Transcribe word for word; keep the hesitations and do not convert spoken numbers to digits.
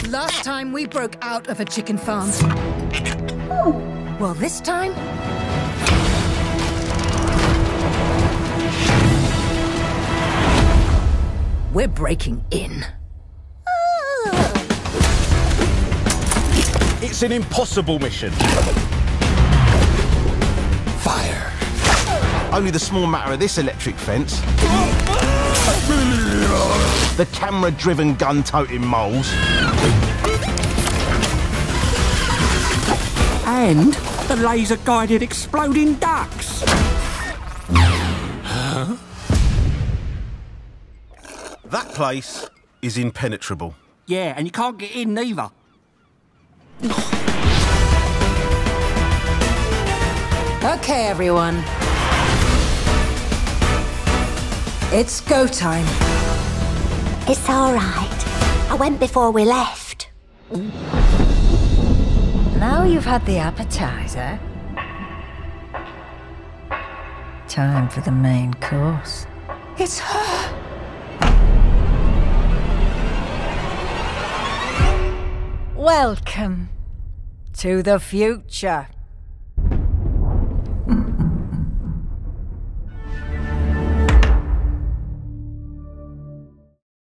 Last time we broke out of a chicken farm. Well, this time... we're breaking in. It's an impossible mission. Fire. Only the small matter of this electric fence. The camera-driven gun-toting moles. And the laser-guided exploding ducks. Huh? That place is impenetrable. Yeah, and you can't get in neither. Okay, everyone. It's go time. It's all right. I went before we left. Now you've had the appetizer. Time for the main course. It's her. Welcome to the future.